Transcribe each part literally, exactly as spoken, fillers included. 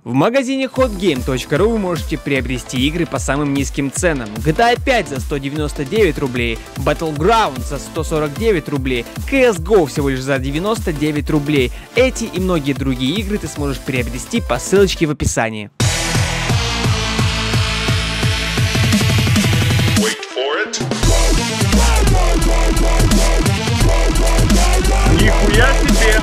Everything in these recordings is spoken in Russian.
В магазине хот гейм точка ру вы можете приобрести игры по самым низким ценам. джи ти эй пять за сто девяносто девять рублей, Battlegrounds за сто сорок девять рублей, си эс го всего лишь за девяносто девять рублей. Эти и многие другие игры ты сможешь приобрести по ссылочке в описании. Нихуя себе!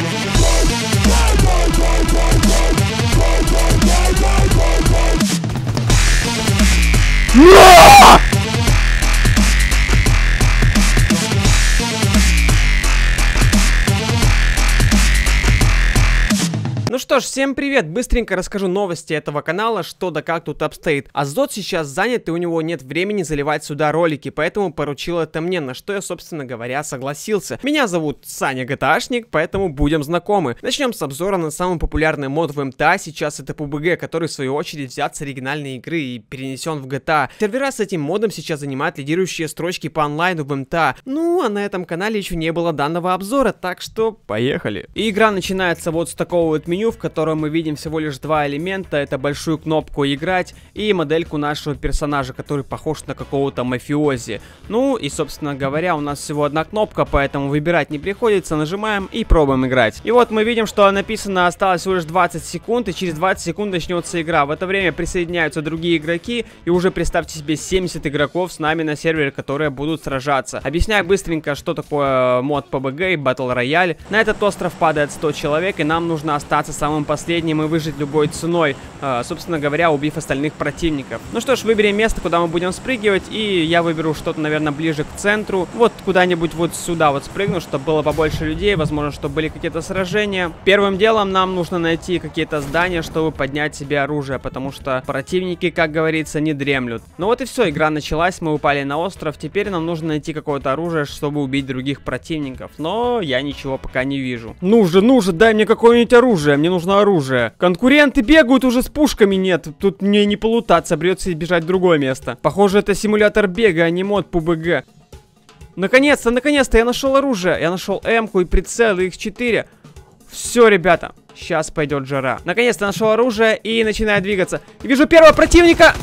Ну что ж, всем привет! Быстренько расскажу новости этого канала, что да как тут обстоит. Азот сейчас занят, и у него нет времени заливать сюда ролики, поэтому поручил это мне, на что я, собственно говоря, согласился. Меня зовут Саня ГТАшник, поэтому будем знакомы. Начнем с обзора на самый популярный мод в эм тэ а, сейчас это пэ бэ гэ, который в свою очередь взят с оригинальной игры и перенесен в джи ти эй. Сервера с этим модом сейчас занимают лидирующие строчки по онлайну в эм тэ а. Ну, а на этом канале еще не было данного обзора, так что поехали. И игра начинается вот с такого вот меню, в котором мы видим всего лишь два элемента. Это большую кнопку «Играть» и модельку нашего персонажа, который похож на какого-то мафиози. Ну и, собственно говоря, у нас всего одна кнопка, поэтому выбирать не приходится. Нажимаем и пробуем играть. И вот мы видим, что написано осталось всего лишь двадцать секунд, и через двадцать секунд начнется игра. В это время присоединяются другие игроки, и уже представьте себе семьдесят игроков с нами на сервере, которые будут сражаться. Объясняю быстренько, что такое мод пэ бэ гэ и Battle Royale. На этот остров падает сто человек, и нам нужно остаться самым последним и выжить любой ценой, э, собственно говоря, убив остальных противников. Ну что ж, выберем место, куда мы будем спрыгивать, и я выберу что-то, наверное, ближе к центру. Вот куда-нибудь вот сюда вот спрыгну, чтобы было побольше людей, возможно, чтобы были какие-то сражения. Первым делом нам нужно найти какие-то здания, чтобы поднять себе оружие, потому что противники, как говорится, не дремлют. Ну вот и все, игра началась, мы упали на остров, теперь нам нужно найти какое-то оружие, чтобы убить других противников, но я ничего пока не вижу. Ну же, ну же, дай мне какое-нибудь оружие, мне нужно оружие. Конкуренты бегают, уже с пушками нет. Тут мне не полутаться, придется бежать в другое место. Похоже, это симулятор бега, а не мод пэ бэ гэ. Наконец-то, наконец-то я нашел оружие. Я нашел эм-ку и прицел, и икс четыре. Все, ребята, сейчас пойдет жара. Наконец-то нашел оружие и начинаю двигаться. Вижу первого противника.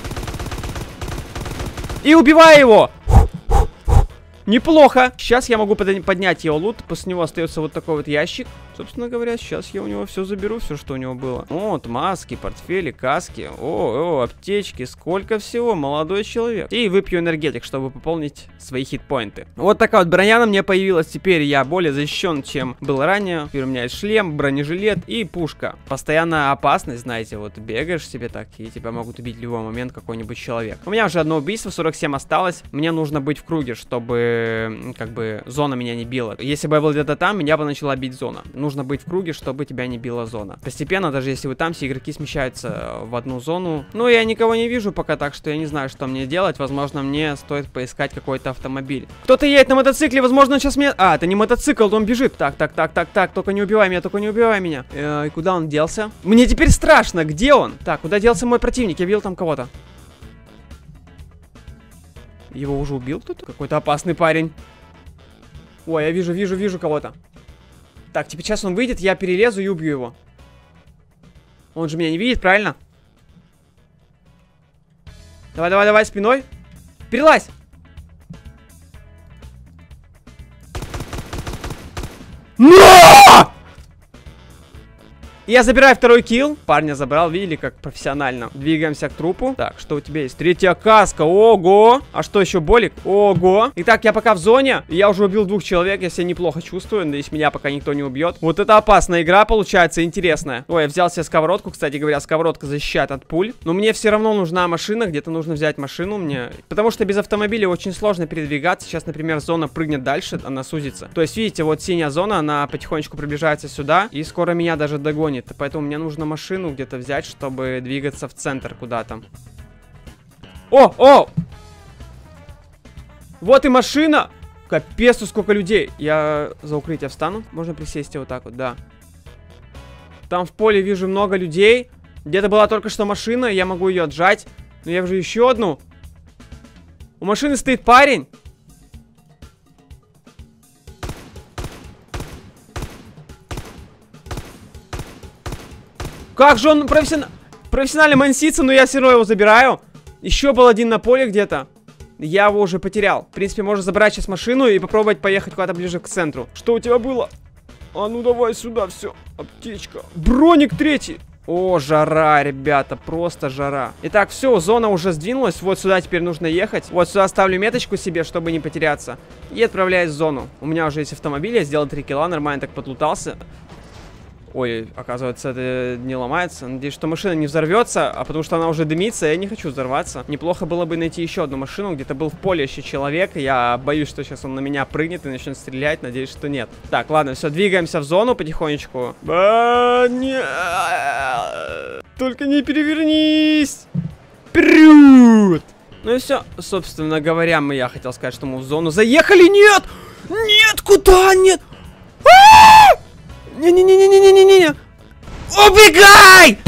И убиваю его. Неплохо. Сейчас я могу поднять его лут. После него остается вот такой вот ящик. Собственно говоря, сейчас я у него все заберу, все, что у него было. Вот, маски, портфели, каски. О, о, аптечки. Сколько всего, молодой человек. И выпью энергетик, чтобы пополнить свои хитпоинты. Вот такая вот броня на мне появилась. Теперь я более защищен, чем был ранее. Теперь у меня есть шлем, бронежилет и пушка. Постоянная опасность, знаете, вот бегаешь себе так, и тебя могут убить в любой момент какой-нибудь человек. У меня уже одно убийство, сорок семь осталось. Мне нужно быть в круге, чтобы, как бы, зона меня не била. Если бы я был где-то там, меня бы начала бить зона. Нужно быть в круге, чтобы тебя не била зона. Постепенно, даже если вы там, все игроки смещаются в одну зону. Ну, я никого не вижу пока, так что я не знаю, что мне делать. Возможно, мне стоит поискать какой-то автомобиль. Кто-то едет на мотоцикле, возможно, он сейчас меня... А, это не мотоцикл, он бежит. Так, так, так, так, так, только не убивай меня, только не убивай меня. Э, и куда он делся? Мне теперь страшно, где он? Так, куда делся мой противник? Я видел там кого-то. Его уже убил кто-то? Какой-то опасный парень. Ой, я вижу, вижу, вижу кого-то. Так, теперь сейчас он выйдет, я перелезу и убью его. Он же меня не видит, правильно? Давай, давай, давай, спиной. Перелазь! Но! Я забираю второй килл. Парня забрал, видели, как профессионально. Двигаемся к трупу. Так, что у тебя есть? Третья каска. Ого! А что еще, болик? Ого! Итак, я пока в зоне. Я уже убил двух человек. Я себя неплохо чувствую. Надеюсь, меня пока никто не убьет. Вот это опасная игра получается, интересная. Ой, я взял себе сковородку. Кстати говоря, сковородка защищает от пуль. Но мне все равно нужна машина. Где-то нужно взять машину мне. Потому что без автомобиля очень сложно передвигаться. Сейчас, например, зона прыгнет дальше, она сузится. То есть, видите, вот синяя зона, она потихонечку приближается сюда. И скоро меня даже догонит. Поэтому мне нужно машину где-то взять, чтобы двигаться в центр куда-то. О, о! Вот и машина! Капец, сколько людей! Я за укрытие встану. Можно присесть вот так вот, да. Там в поле вижу много людей. Где-то была только что машина, я могу ее отжать. Но я вижу еще одну. У машины стоит парень. Как же он профессионально... профессиональный мансица, но я все равно его забираю. Еще был один на поле где-то. Я его уже потерял. В принципе, можно забрать сейчас машину и попробовать поехать куда-то ближе к центру. Что у тебя было? А ну давай сюда, все. Аптечка. Броник третий. О, жара, ребята, просто жара. Итак, все, зона уже сдвинулась. Вот сюда теперь нужно ехать. Вот сюда ставлю меточку себе, чтобы не потеряться. И отправляюсь в зону. У меня уже есть автомобиль, я сделал три килла, нормально так подлутался. Ой, оказывается, это не ломается. Надеюсь, что машина не взорвется, а потому что она уже дымится, я не хочу взорваться. Неплохо было бы найти еще одну машину. Где-то был в поле еще человек. Я боюсь, что сейчас он на меня прыгнет и начнет стрелять. Надеюсь, что нет. Так, ладно, все, двигаемся в зону потихонечку. А, нет. Только не перевернись. Вперед! Ну и все, собственно говоря, мы, я хотел сказать, что мы в зону заехали. Нет! Нет, куда? Нет! А-а-а! Не-не-не-не-не-не-не! Убегай!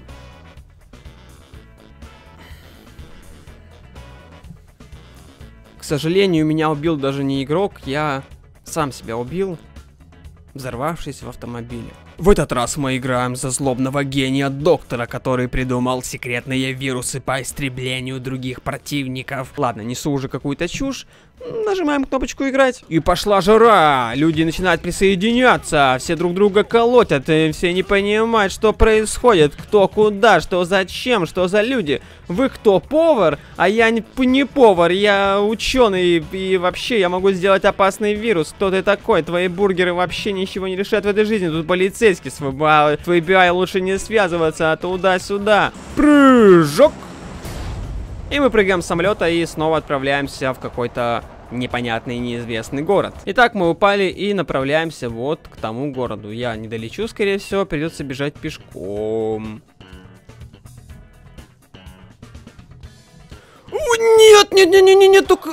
К сожалению, меня убил даже не игрок, я сам себя убил, взорвавшись в автомобиле. В этот раз мы играем за злобного гения доктора, который придумал секретные вирусы по истреблению других противников. Ладно, несу уже какую-то чушь. Нажимаем кнопочку играть. И пошла жара. Люди начинают присоединяться. Все друг друга колотят. И все не понимают, что происходит. Кто куда, что зачем, что за люди. Вы кто, повар? А я не, не повар, я ученый. И вообще я могу сделать опасный вирус. Кто ты такой? Твои бургеры вообще ничего не решают в этой жизни. Тут полицейский с эф бэ ай лучше не связываться. А туда-сюда. Прыжок. И мы прыгаем с самолета и снова отправляемся в какой-то непонятный, неизвестный город. Итак, мы упали и направляемся вот к тому городу. Я не долечу, скорее всего, придется бежать пешком. О, нет, нет, нет, нет, нет, нет, только...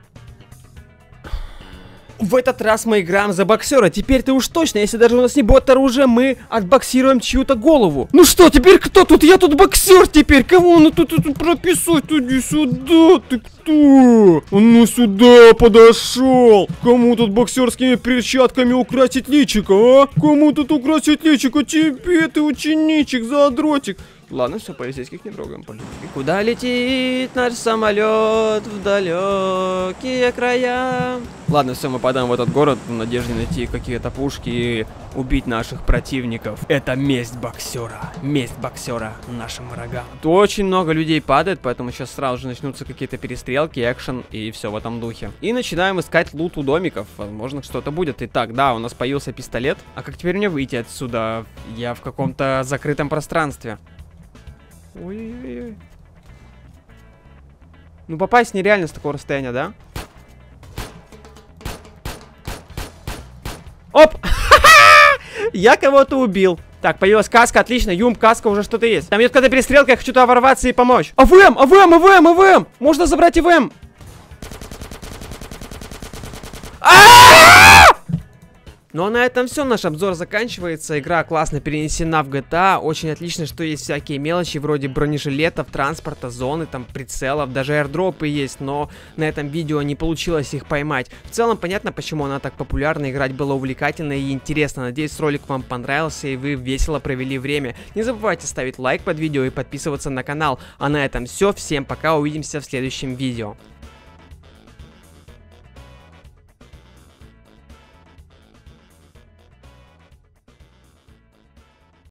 В этот раз мы играем за боксера. Теперь-то уж точно, если даже у нас не будет оружия, мы отбоксируем чью-то голову. Ну что, теперь кто тут? Я тут боксер теперь. Кого он тут, тут прописать? Иди сюда. Ты кто? Он ну сюда подошел. Кому тут боксерскими перчатками украсить личико, а? Кому тут украсить личико? Тебе, ты ученичек, задротик. Ладно, все, полицейских не трогаем. Полицейских. Куда летит наш самолет в далекие края? Ладно, все, мы подаем в этот город в надежде найти какие-то пушки и убить наших противников. Это месть боксера. Месть боксера нашим врагам. Тут очень много людей падает, поэтому сейчас сразу же начнутся какие-то перестрелки, экшен и все в этом духе. И начинаем искать лут у домиков. Возможно, что-то будет. Итак, да, у нас появился пистолет. А как теперь мне выйти отсюда? Я в каком-то закрытом пространстве. Ой-ой-ой. Ну попасть нереально с такого расстояния, да? Оп! Я кого-то убил. Так, появилась каска, отлично. Юм, каска, уже что-то есть. Там идет какая-то перестрелка, я хочу туда ворваться и помочь. АВМ, АВМ, АВМ, АВМ! Можно забрать АВМ. Ну а на этом все, наш обзор заканчивается. Игра классно перенесена в джи ти эй. Очень отлично, что есть всякие мелочи вроде бронежилетов, транспорта, зоны, там прицелов, даже airdropы есть, но на этом видео не получилось их поймать. В целом понятно, почему она так популярна, играть было увлекательно и интересно. Надеюсь, ролик вам понравился и вы весело провели время. Не забывайте ставить лайк под видео и подписываться на канал. А на этом все, всем пока, увидимся в следующем видео.